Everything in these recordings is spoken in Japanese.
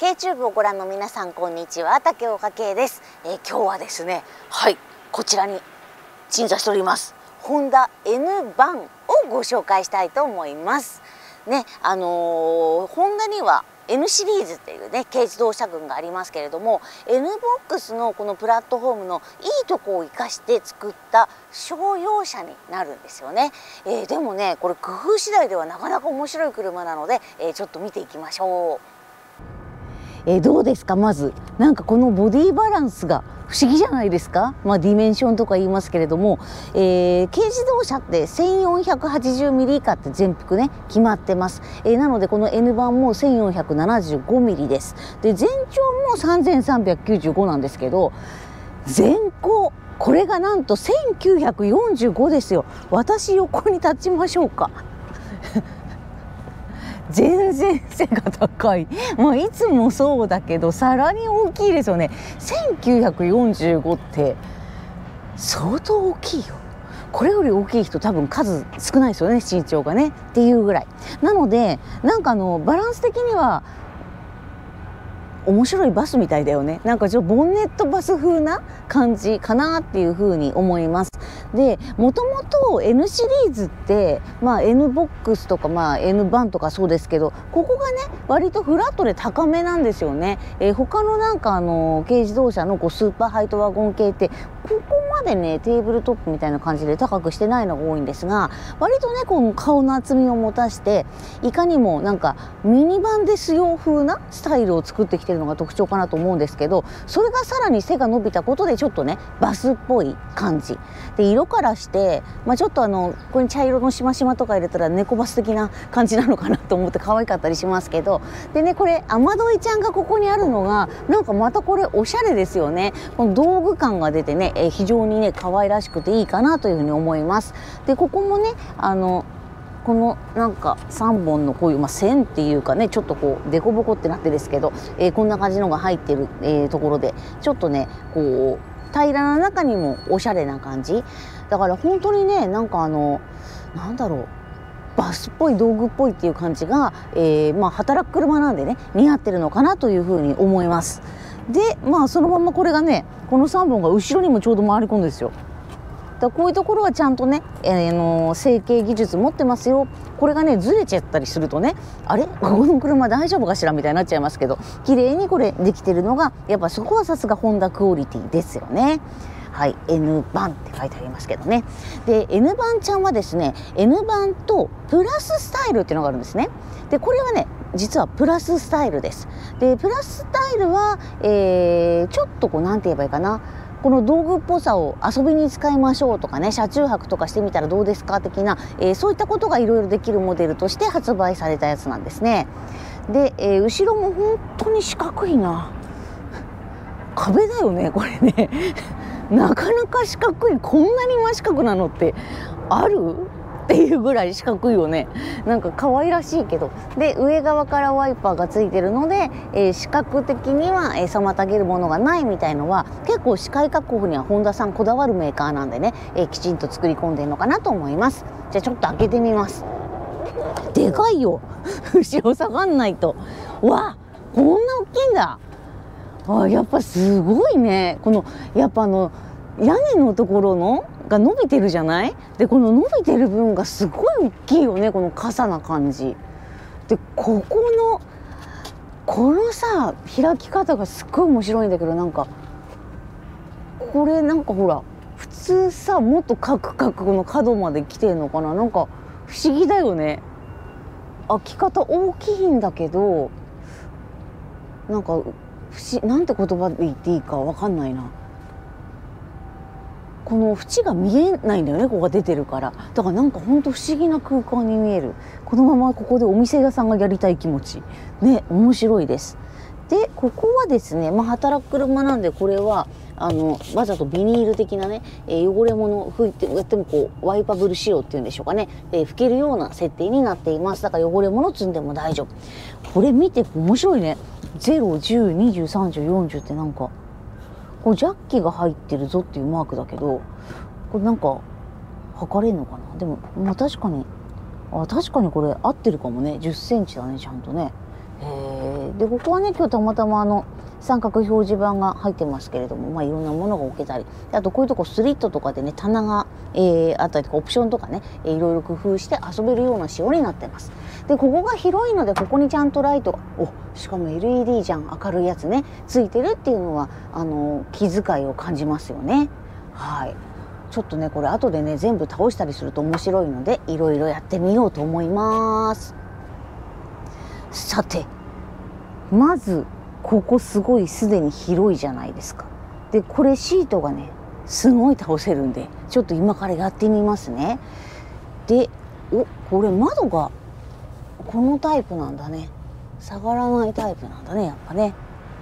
YouTube をご覧の皆さん、こんにちは。竹岡圭です。今日はですね、こちらに鎮座しておりますホンダ N バンをご紹介したいと思いますね。ホンダにはN シリーズっていうね軽自動車群がありますけれども、 N ボックスのこのプラットフォームのいいとこを生かして作った商用車になるんですよね。でもね、これ工夫次第ではなかなか面白い車なので、ちょっと見ていきましょう。どうですか。まずなんかこのボディバランスが不思議じゃないですか。ディメンションとか言いますけれども、軽自動車って1480ミリ以下って全幅ね決まってます。なのでこの N 版も1475ミリです。で全長も3395なんですけど、全高これがなんと1945ですよ。私横に立ちましょうか。全然背が高い。いつもそうだけどさらに大きいですよね。1945って相当大きいよ。これより大きい人多分数少ないですよね、身長がねっていうぐらいなので、なんかバランス的には面白いバスみたいだよね。なんかちょっとボンネットバス風な感じかなっていうふうに思います。でもともと N シリーズって、N ボックスとか、N バンとかそうですけど、ここがね割とフラットで高めなんですよね。他のなんか軽自動車のスーパーハイトワゴン系ってここまでねテーブルトップみたいな感じで高くしてないのが多いんですが、割とねこの顔の厚みを持たしていかにもなんかミニバンですよ風なスタイルを作ってきてるのが特徴かなと思うんですけど、それがさらに背が伸びたことでちょっとねバスっぽい感じで、色からして、ちょっとここに茶色のしましまとか入れたら猫バス的な感じなのかなと思って可愛かったりしますけど、でねこれ雨どいちゃんがここにあるのがなんかまたこれおしゃれですよね。この道具感が出てね、非常にね可愛らしくていいかなというふうに思います。でここもねこのなんか3本のこういう線っていうかね、ちょっとこうデコボコってなってですけど、こんな感じのが入ってる、ところでちょっとねこう平らな中にもおしゃれな感じだから、本当にねなんかなんだろう、バスっぽい道具っぽいっていう感じが、働く車なんでね似合ってるのかなというふうに思います。でそのままこれがねこの3本が後ろにもちょうど回り込んでるんですよ。だこういうところはちゃんとね、成形技術持ってますよ。これがねずれちゃったりするとね、あれここの車大丈夫かしらみたいになっちゃいますけど、綺麗にこれできてるのがやっぱそこはさすがホンダクオリティですよね。N バンって書いてありますけどね。で N バンちゃんはですね N バンとプラススタイルっていうのがあるんですね。でこれはね実はプラススタイルです。でプラススタイルは、ちょっとなんて言えばいいかな、この道具っぽさを遊びに使いましょうとかね、車中泊とかしてみたらどうですか的な、そういったことがいろいろできるモデルとして発売されたやつなんですね。で、後ろも本当に四角いな。壁だよねこれね。なかなか四角い、こんなに真四角なのってあるっていうぐらい四角いよね。なんか可愛らしいけど、で上側からワイパーがついてるので、視覚的には、妨げるものがないみたいのは、結構視界確保にはホンダさんこだわるメーカーなんでね、きちんと作り込んでるのかなと思います。じゃあちょっと開けてみます。でかいよ。後ろ下がんないと。わあ、こんな大きいんだ。やっぱすごいね。このやっぱ屋根のところのが伸びてるじゃない。でこの伸びてる分がすごい大きいよね、この傘な感じで、このさ開き方がすっごい面白いんだけど、なんかこれなんかほら普通さもっとカクカクの角まで来てんのかな、なんか不思議だよね。開き方大きいんだけど、なんかなんて言葉で言っていいかわかんないな。この縁が見えないんだよね、ここが出てるから。だからなんかほんと不思議な空間に見える。このままここでお店屋さんがやりたい気持ちね、面白いです。でここはですね、働く車なんで、これはわざとビニール的なね、汚れ物拭いてやってもこうワイパブル仕様っていうんでしょうかね、拭けるような設定になっています。だから汚れ物積んでも大丈夫。これ見て面白いね。0、10、20、30、40ってなんかこれジャッキが入ってるぞっていうマークだけど、これなんか測れんのかな。でも確かにこれ合ってるかもね。10センチだねちゃんとね。 でここはね今日たまたま三角表示板が入ってますけれども、まあ、いろんなものが置けたり、あとこういうとこスリットとかでね棚が、あったりとかオプションとかね、いろいろ工夫して遊べるような仕様になってます。でここが広いのでここにちゃんとライトがしかも LED じゃん、明るいやつねついてるっていうのは気遣いを感じますよね。はい、ちょっとねこれ後でね全部倒したりすると面白いのでいろいろやってみようと思います。さてまずここすごいすでに広いじゃないですか。でこれシートがねすごい倒せるんでちょっと今からやってみますね。でこれ窓がこのタイプなんだね。下がらないタイプなんだねやっぱね。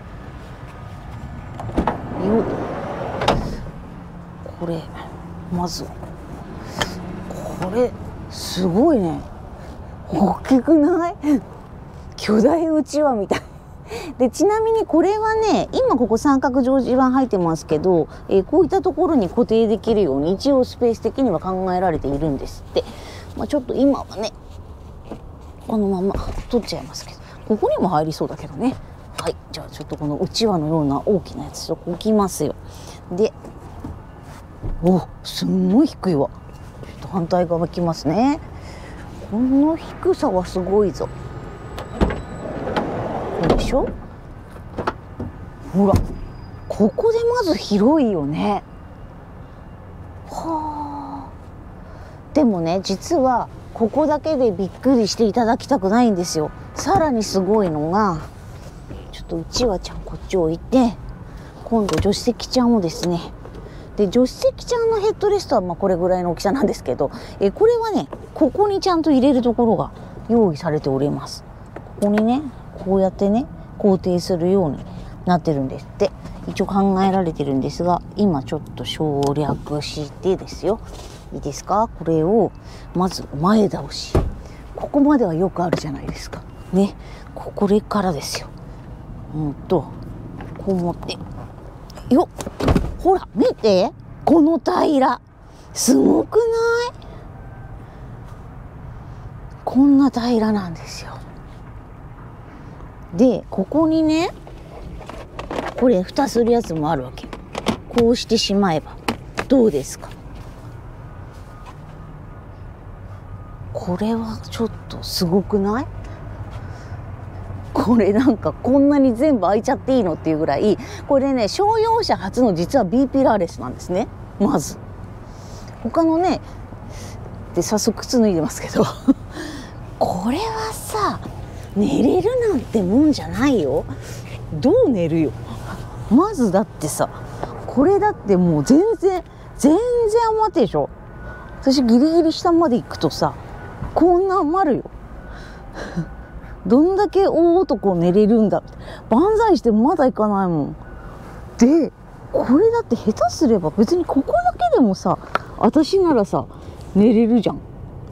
これまずこれすごいね、大きくない巨大うちわみたいで、ちなみにこれはね今ここ三角表示板入ってますけど、こういったところに固定できるように一応スペース的には考えられているんですって。ちょっと今はねこのまま取っちゃいますけど、ここにも入りそうだけどね。はい、じゃあちょっとこのうちわのような大きなやつを置きますよ。で、すんごい低いわ。ちょっと反対側行きますね。この低さはすごいぞ。こうでしょ。ほら、ここでまず広いよね。はあ。でもね、実はここだけでびっくりしていただきたくないんですよ。さらにすごいのが、ちょっとうちわちゃんこっち置いて、今度助手席ちゃんをですね、で助手席ちゃんのヘッドレストはこれぐらいの大きさなんですけど、これはねここにちゃんと入れるところが用意されております。ここにねこうやってね固定するようになってるんですって。一応考えられてるんですが、今ちょっと省略してですよ、いいですか。これをまず前倒し、ここまではよくあるじゃないですかね。これからですよ。こう持ってよっ、ほら見て、この平らすごくない？こんな平らなんですよ。でここにねこれ蓋するやつもあるわけ。こうしてしまえばどうですか。これはちょっとすごくない？これなんかこんなに全部開いちゃっていいのっていうぐらい、これね商用車初の実は B ピラーレスなんですね。まず他のねで早速靴脱いでますけどこれはさ寝れるなんてもんじゃないよ。どう寝るよ。まずだってさ、これだってもう全然余ってでしょ。私ギリギリ下まで行くとさこんな余るよどんだけ大男寝れるんだって、万歳してもまだ行かないもん。でこれだって下手すれば別にここだけでもさ私ならさ寝れるじゃん。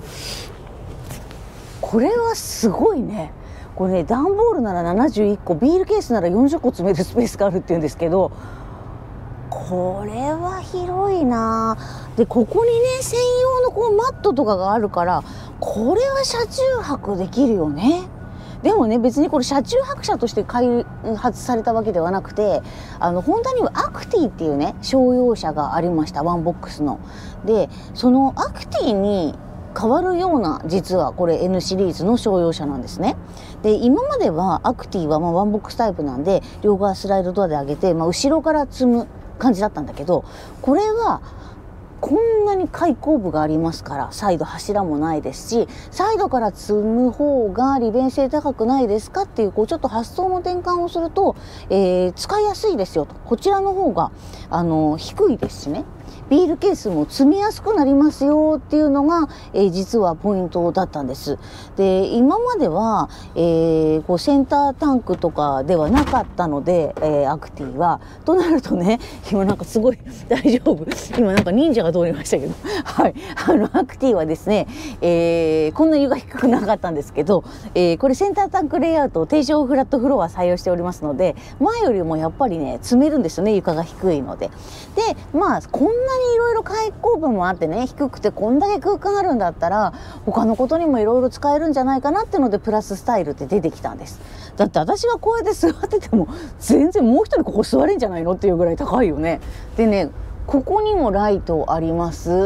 これはすごいね。これね段ボールなら71個、ビールケースなら40個詰めるスペースがあるっていうんですけど、これは広いな。でここにね専用のこうマットとかがあるから、これは車中泊できるよね。でもね別にこれ車中泊車として開発されたわけではなくて、ホンダにはアクティっていうね商用車がありました、ワンボックスの。でそのアクティに変わるような実はこれ N シリーズの商用車なんですね。で今まではアクティはワンボックスタイプなんで両側スライドドアで上げて、後ろから積む感じだったんだけど、これはこんなに開口部がありますから、サイド柱もないですし、サイドから積む方が利便性高くないですかっていう、ちょっと発想の転換をすると、使いやすいですよと。こちらの方が低いですしね、ビールケースも積みやすくなりますよっていうのが、実はポイントだったんです。で今までは、こうセンタータンクとかではなかったので、アクティはとなるとね、今なんかすごい大丈夫、今なんか忍者が通りましたけどはい、アクティはですね、こんな床低くなかったんですけど、これセンタータンクレイアウト低床フラットフロア採用しておりますので、前よりもやっぱりね積めるんですよね、床が低いので。でこんなにいろいろ開口部もあってね、低くてこんだけ空間あるんだったら他のことにもいろいろ使えるんじゃないかなっていうので、プラススタイルって出てきたんです。だって私がこうやって座ってても全然もう一人ここ座れんじゃないのっていうぐらい高いよね。でね、ここにもライトあります。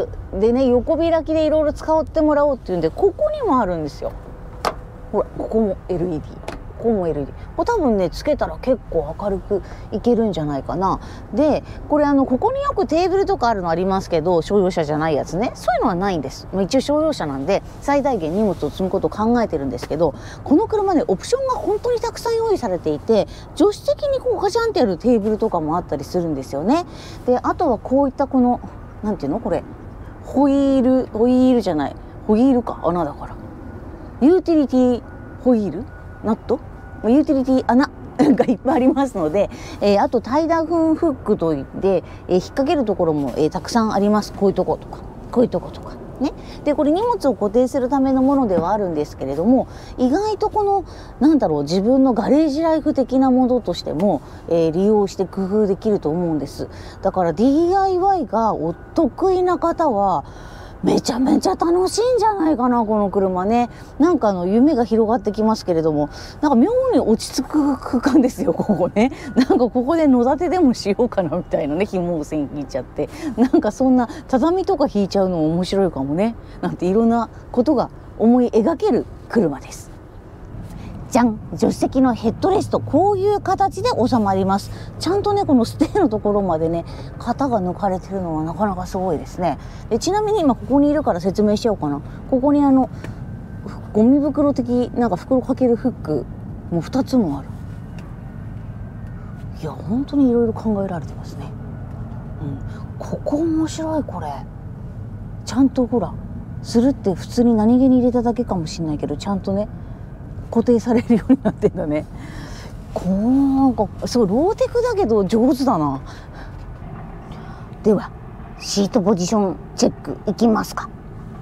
でね、横開きでいろいろ使ってもらおうっていうんで、ここにもあるんですよ。ほら、ここも LED、ここも LED。これ多分ね、つけたら結構明るくいけるんじゃないかな。で、これここによくテーブルとかあるのありますけど、商用車じゃないやつね、そういうのはないんです。一応商用車なんで最大限荷物を積むことを考えてるんですけど、この車ね、オプションが本当にたくさん用意されていて、助手席にこうガチャンってやるテーブルとかもあったりするんですよね。で、あとはこういったこのなんていうの、これホイールじゃない、ホイールか、穴だからユーティリティホイール、ナット、ユーティリティ穴がいっぱいありますので、あとタイダフンフックといって、引っ掛けるところも、たくさんあります。こういうとことかこういうとことかね。で、これ荷物を固定するためのものではあるんですけれども、意外とこのなんだろう、自分のガレージライフ的なものとしても、利用して工夫できると思うんです。だから DIY がお得意な方はめちゃめちゃ楽しいんじゃないかな、この車ね。なんか夢が広がってきますけれども、なんか妙に落ち着く空間ですよ、ここね。なんかここで野立てでもしようかなみたいなね、紐を線引いちゃって、なんかそんな畳とか引いちゃうのも面白いかもね、なんていろんなことが思い描ける車です。じゃん、助手席のヘッドレスト、こういう形で収まります。ちゃんとね、このステーのところまでね、型が抜かれてるのはなかなかすごいですね。で、ちなみに今ここにいるから説明しようかな。ここにゴミ袋的なんか袋かけるフックもう2つもある。いや、本当にいろいろ考えられてますね。ここ面白い。これちゃんとほら、するって普通に何気に入れただけかもしれないけど、ちゃんとね固定されるようになってんだね。なんかすごいローテクだけど上手だな。ではシートポジションチェックいきますか。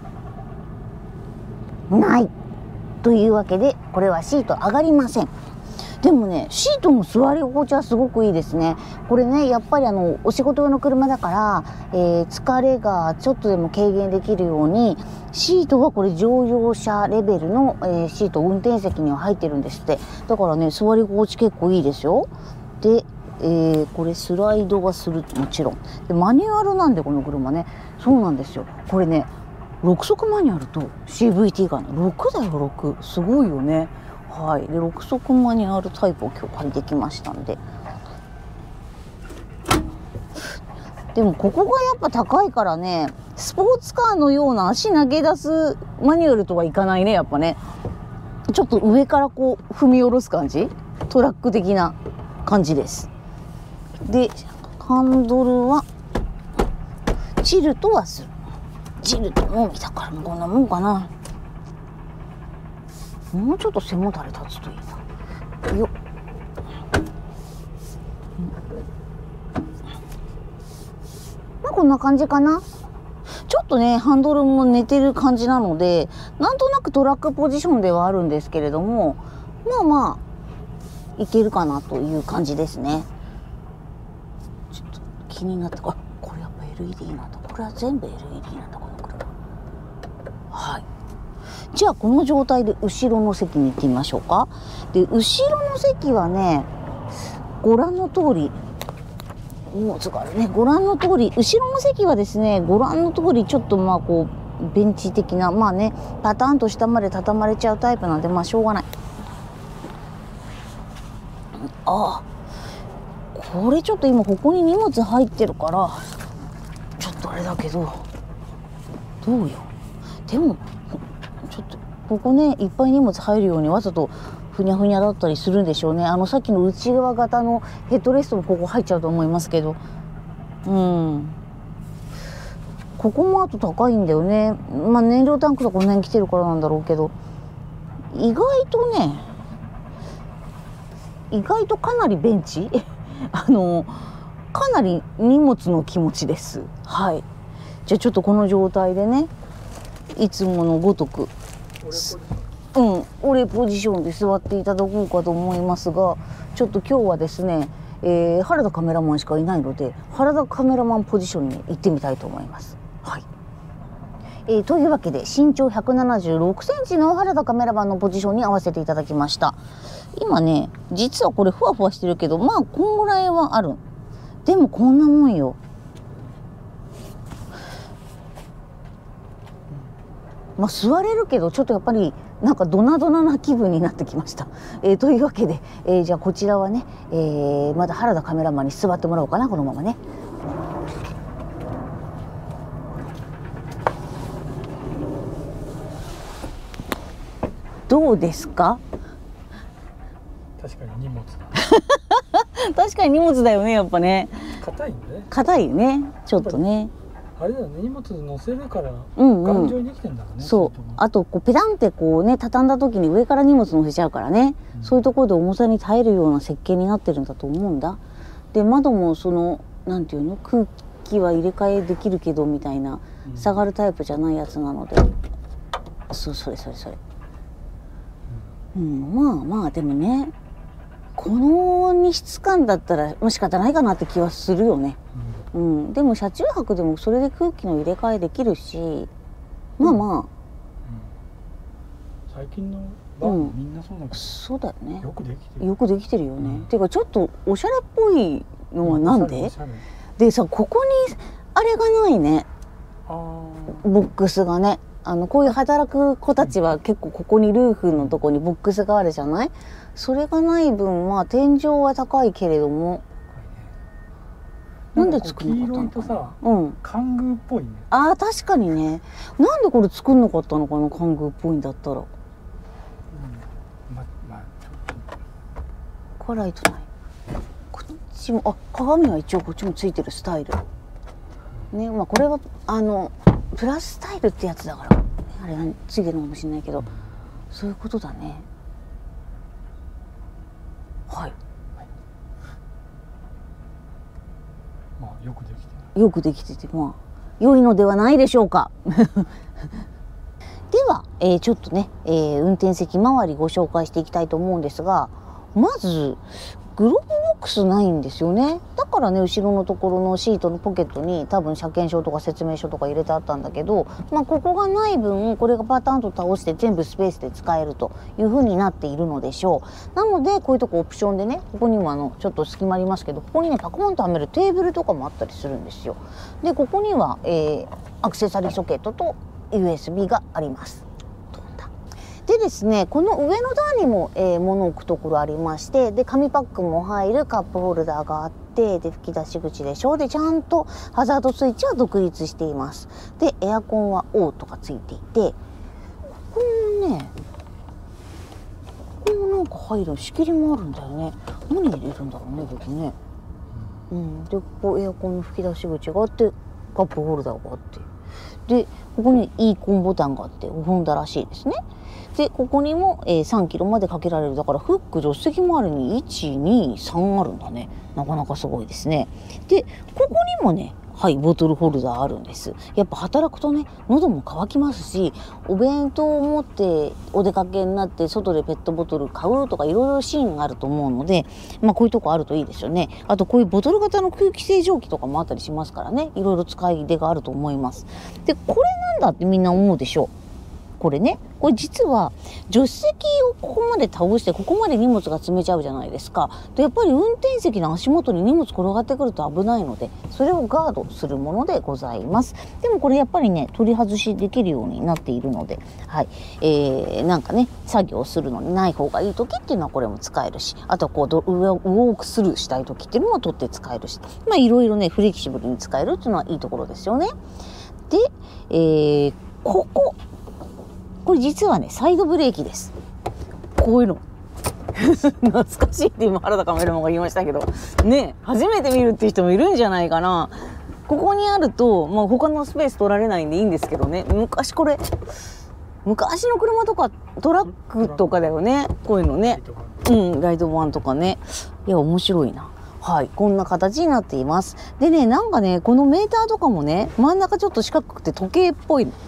ないというわけで、これはシート上がりません。でもね、シートも座り心地はすごくいいですね。これね、やっぱりお仕事用の車だから、疲れがちょっとでも軽減できるように、シートはこれ乗用車レベルの、シート、運転席には入ってるんですって。だからね、座り心地結構いいですよ。で、これスライドがする、もちろんでマニュアルなんで、この車ね。そうなんですよ。これね、6速マニュアルと CVT が6だよ、6。すごいよね。はい、で6速マニュアルタイプを今日借りてきましたんで。でもここがやっぱ高いからね、スポーツカーのような足投げ出すマニュアルとはいかないね、やっぱね。ちょっと上からこう踏み下ろす感じ、トラック的な感じです。で、ハンドルはチルトはする。チルトのみだからこんなもんかな。もうちょっと背もたれ立つといいな。よっ。まあこんな感じかな。ちょっとね、ハンドルも寝てる感じなので、なんとなくトラックポジションではあるんですけれども、まあまあいけるかなという感じですね。ちょっと気になった。これやっぱ LED なんだ。これは全部 LED なんだ、この車。はい。じゃあこの状態で後ろの席に行ってみましょうか。で、後ろの席はね、ご覧の通り荷物があるね。ご覧の通り、後ろの席はですね、ご覧の通りちょっとまあこうベンチ的な、まあね、パターンと下まで畳まれちゃうタイプなんで、まあしょうがない。ああ、これちょっと今ここに荷物入ってるからちょっとあれだけど、どうよ。でもちょっとここね、いっぱい荷物入るようにわざとふにゃふにゃだったりするんでしょうね。さっきの内側型のヘッドレストもここ入っちゃうと思いますけど、ここもあと高いんだよね。まあ燃料タンクとかこんなに来てるからなんだろうけど、意外とかなりベンチかなり荷物の気持ちです。はい。じゃあちょっとこの状態でね、いつものごとくオレポジションで座っていただこうかと思いますが、ちょっと今日はですね、 原田カメラマンしかいないので、原田カメラマンポジションに行ってみたいと思います。はい。というわけで身長176センチの原田カメラマンのポジションに合わせていただきました。今ね、実はこれふわふわしてるけど、まあこんぐらいはある。でもこんなもんよ。まあ座れるけどちょっとやっぱりなんかドナドナな気分になってきました。というわけで、じゃあこちらはね、まだ原田カメラマンに座ってもらおうかな、このままね。どうですか？ 確かに荷物だ。 確かに荷物だよね、やっぱね。 硬いんでね。 硬いね、ちょっとね。 あれだよね、荷物乗せるから頑丈にできてんだろうね。 そう。あとこうペタンってこうね畳んだ時に上から荷物乗せちゃうからね、そういうところで重さに耐えるような設計になってるんだと思うんだ。で窓もそのなんていうの、空気は入れ替えできるけどみたいな、下がるタイプじゃないやつなので、それ。まあまあでもね、この荷質感だったら仕方ないかなって気はするよね。でも車中泊でもそれで空気の入れ替えできるし、まあまあ、 最近のバンみんなそうだけど、 そうだよね。 よくできてる。 よくできてるよね。ていうかちょっとおしゃれっぽいのはなんで？でさ、ここにあれがないね。ボックスがね。こういう働く子たちは結構ここにルーフのとこにボックスがあるじゃない？それがない分、まあ天井は高いけれども、なんで作んなかったのかな。黄色いとさ、カングーっぽいね。ああ、確かにね。なんでこれ作んなかったのかな、カングーっぽいんだったら。これライトない。こっちも、鏡は一応こっちもついてるスタイル。ね、まあこれはプラススタイルってやつだから、あれがついてるのかもしれないけど、そういうことだね。はい。 まあよくできてる。よくできてて、まあ良いのではないでしょうか。では、ちょっとね、運転席周りご紹介していきたいと思うんですが、まずグローブボックスないんですよね。だからね、後ろのところのシートのポケットに多分車検証とか説明書とか入れてあったんだけど、まあここがない分、これがパターンと倒して全部スペースで使えるという風になっているのでしょう。なのでこういうとこオプションでね、ここにもちょっと隙間ありますけど、ここにねパコンとはめるテーブルとかもあったりするんですよ。でここには、アクセサリーソケットと USB があります。でですね、この上の段にも、物を置くところありまして、で紙パックも入るカップホルダーがあって、で吹き出し口でしょ。でちゃんとハザードスイッチは独立しています。でエアコンは O とかついていて、ここもね、ここもなんか入る仕切りもあるんだよね。何入れるんだろうね、ここね。でここエアコンの吹き出し口があって、カップホルダーがあって、でここにイーコンボタンがあってホンダらしいですね。でここにも、3キロまでかけられる。だからフック助手席周りに1、2、3あるんだね。なかなかすごいですね。でここにもね、はい、ボトルホルダーあるんです。やっぱ働くとね、喉も渇きますし、お弁当を持ってお出かけになって外でペットボトル買うとかいろいろシーンがあると思うので、まあこういうとこあるといいですよね。あとこういうボトル型の空気清浄機とかもあったりしますからね、いろいろ使い出があると思います。でこれなんだってみんな思うでしょう。これね、これ実は助手席をここまで倒してここまで荷物が積めちゃうじゃないですか。でやっぱり運転席の足元に荷物転がってくると危ないので、それをガードするものでございます。でもこれやっぱりね、取り外しできるようになっているので、はい、なんかね作業するのにない方がいい時っていうのはこれも使えるし、あとこうウォークスルーしたい時っていうのも取って使えるし、まあいろいろねフレキシブルに使えるっていうのはいいところですよね。で、これ実はねサイドブレーキです。こういうの懐かしいって今原田カメラマンが言いましたけどね、初めて見るっていう人もいるんじゃないかな。ここにあると、まあ、他のスペース取られないんでいいんですけどね、昔の車とかトラックとかだよね、こういうのね。ライトバンとかね。いや面白いな。はい、こんな形になっています。でね、なんかねこのメーターとかもね、真ん中ちょっと四角くて時計っぽい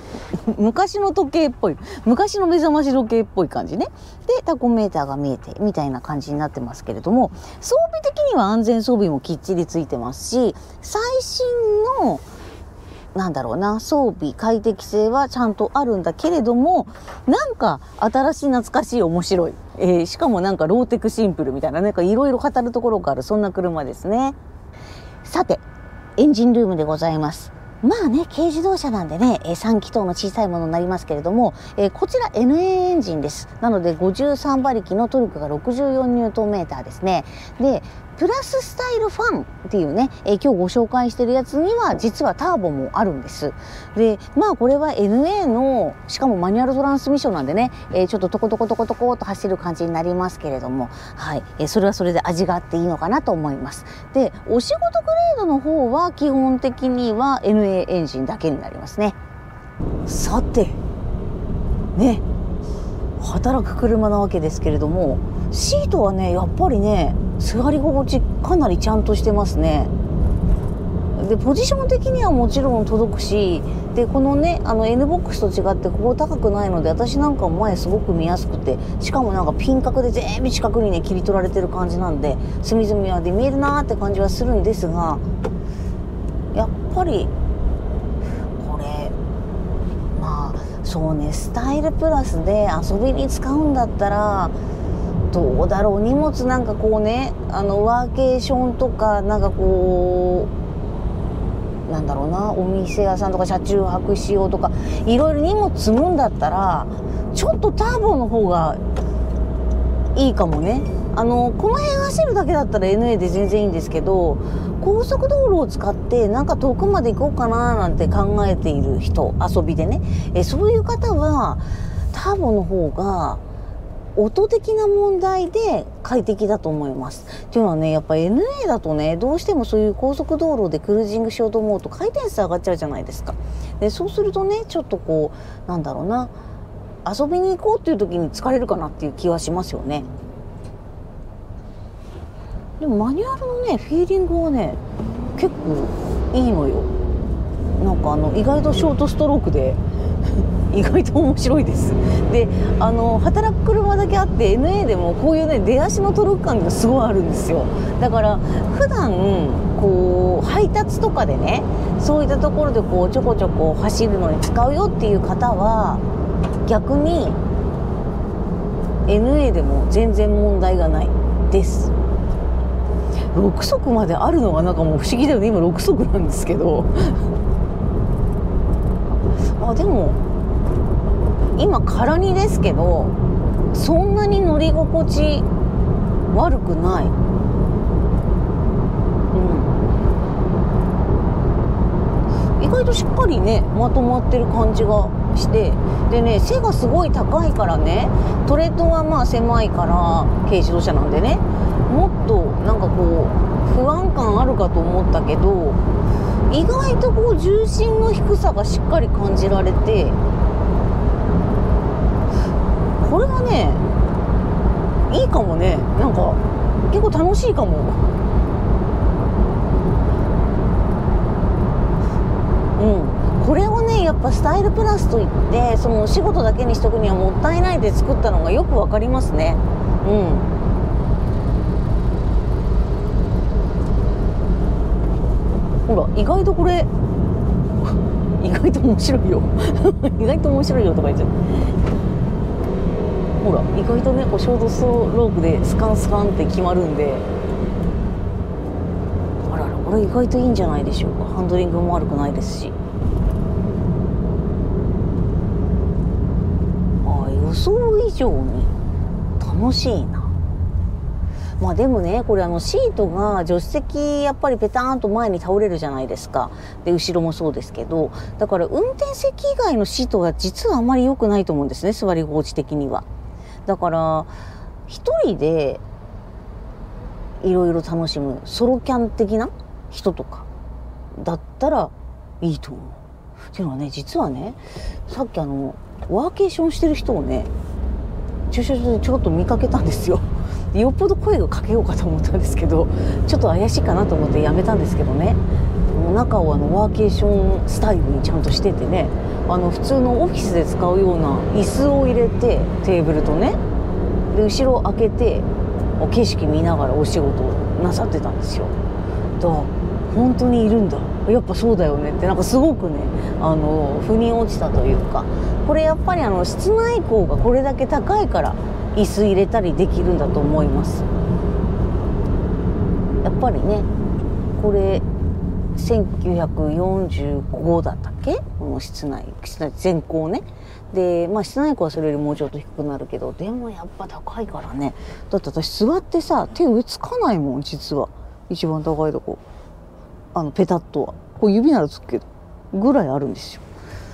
昔の時計っぽい、昔の目覚まし時計っぽい感じね。でタコメーターが見えてみたいな感じになってますけれども、装備的には安全装備もきっちりついてますし、最新のなんだろうな、装備快適性はちゃんとあるんだけれども、なんか新しい懐かしい面白い、しかもなんかローテクシンプルみたいな、なんかいろいろ語るところがある、そんな車ですね。さてエンジンルームでございます。まあね、軽自動車なんでね、3気筒の小さいものになりますけれども、こちら NA エンジンです。なので53馬力のトルクが64ニュートンメーターですね。でプラススタイルファンっていうね、今日ご紹介してるやつには実はターボもあるんです。でまあこれは NA のしかもマニュアルトランスミッションなんでね、ちょっとトコトコトコトコと走る感じになりますけれども、はい、それはそれで味があっていいのかなと思います。でお仕事グレードの方は基本的には NA エンジンだけになりますね。さてね、働く車なわけですけれども、シートはねやっぱりね座り心地かなりちゃんとしてますね。でポジション的にはもちろん届くし、でこのねN ボックスと違ってここ高くないので、私なんか前すごく見やすくて、しかもなんかピン角で全部四角にね切り取られてる感じなんで、隅々まで見えるなーって感じはするんですが、やっぱりこれまあそうね、スタイルプラスで遊びに使うんだったらどうだろう、荷物なんかこうね、ワーケーションとかなんかこうなんだろうな、お店屋さんとか車中泊しようとかいろいろ荷物積むんだったらちょっとターボの方がいいかもね。この辺走るだけだったら NA で全然いいんですけど、高速道路を使ってなんか遠くまで行こうかななんて考えている人、遊びでね、そういう方はターボの方が音的な問題で快適だと思います。っていうのはね、やっぱ NA だとね、どうしてもそういう高速道路でクルージングしようと思うと回転数上がっちゃうじゃないですか。でそうするとね、ちょっとこうなんだろうな、遊びに行こうっていう時に疲れるかなっていう気はしますよね。でもマニュアルのねフィーリングはね結構いいのよ。なんか意外とショートストロークで意外と面白いです。で働く車だけあって NA でもこういうね出足のトルク感がすごいあるんですよ。だから普段こう配達とかでね、そういったところでこうちょこちょこ走るのに使うよっていう方は逆に NA でも全然問題がないです。6速まであるのがなんかもう不思議だよね。今6速なんですけどでも今空荷ですけどそんなに乗り心地悪くない。意外としっかりねまとまってる感じがして、でね背がすごい高いからね、トレッドはまあ狭いから軽自動車なんでね、もっとなんかこう不安感あるかと思ったけど、意外とこう重心の低さがしっかり感じられて、これはねいいかもね。なんか結構楽しいかも。これをねやっぱスタイルプラスといってそのお仕事だけにしとくにはもったいないで作ったのがよくわかりますね。ほら意外とこれ意外と面白いよ意外と面白いよとか言っちゃう。ほら意外とねこうショートストロークでスカンスカンって決まるんで、あららこれ意外といいんじゃないでしょうか。ハンドリングも悪くないですし、予想以上に楽しいな。まあでもねこれシートが助手席やっぱりペターンと前に倒れるじゃないですか。で後ろもそうですけど、だから運転席以外のシートが実はあまり良くないと思うんですね、座り心地的には。だから一人でいろいろ楽しむソロキャン的な人とかだったらいいと思う。っていうのはね、実はねさっきワーケーションしてる人をね駐車場でちょろっと見かけたんですよ。よっぽど声をかけようかと思ったんですけど、ちょっと怪しいかなと思ってやめたんですけどね。 もう中をワーケーションスタイルにちゃんとしててね、普通のオフィスで使うような椅子を入れて、テーブルとね、で後ろを開けて景色見ながらお仕事をなさってたんですよ。だから本当にいるんだ、やっぱそうだよねって、なんかすごくね腑に落ちたというか、これやっぱり室内光がこれだけ高いから椅子入れたりできるんだと思います。やっぱりね、これ1945だったっけ、この室内全高ね。で室内光はそれよりもうちょっと低くなるけど、でもやっぱ高いからね。だって私座ってさ、手上つかないもん、実は。一番高いとこペタッとはこう指ならつくけどぐらいあるんですよ。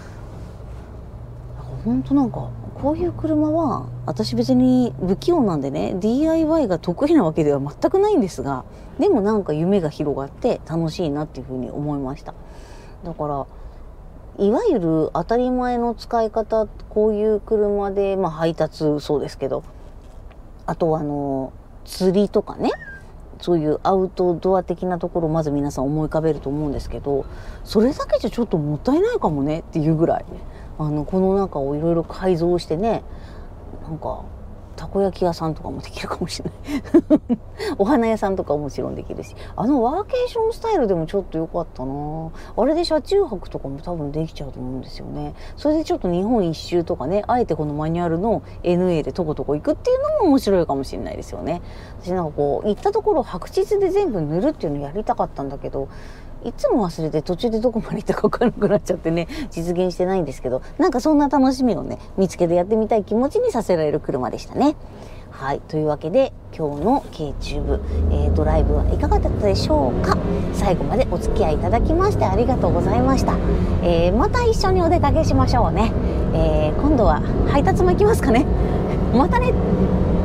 ほんとなんかこういう車は、私別に不器用なんでね DIY が得意なわけでは全くないんですが、でもなんか夢が広がって楽しいなっていうふうに思いました。だからいわゆる当たり前の使い方、こういう車で配達そうですけど、あとは釣りとかね、そういうアウトドア的なところをまず皆さん思い浮かべると思うんですけど、それだけじゃちょっともったいないかもねっていうぐらい、この中をいろいろ改造してね、なんかたこ焼き屋さんとかもできるかもしれないお花屋さんとかもちろんできるし、ワーケーションスタイルでもちょっと良かったな。あれで車中泊とかも多分できちゃうと思うんですよね。それでちょっと日本一周とかね、あえてこのマニュアルの NA でとことこ行くっていうのも面白いかもしれないですよね。私なんかこう行ったところ白地で全部塗るっていうのやりたかったんだけど、いつも忘れて途中でどこまで行ったか分からなくなっちゃってね、実現してないんですけど、なんかそんな楽しみをね見つけてやってみたい気持ちにさせられる車でしたね。はい、というわけで今日の K チューブ、ドライブはいかがだったでしょうか。最後までお付き合いいただきましてありがとうございました。また一緒にお出かけしましょうね。今度は配達も行きますかね。またね。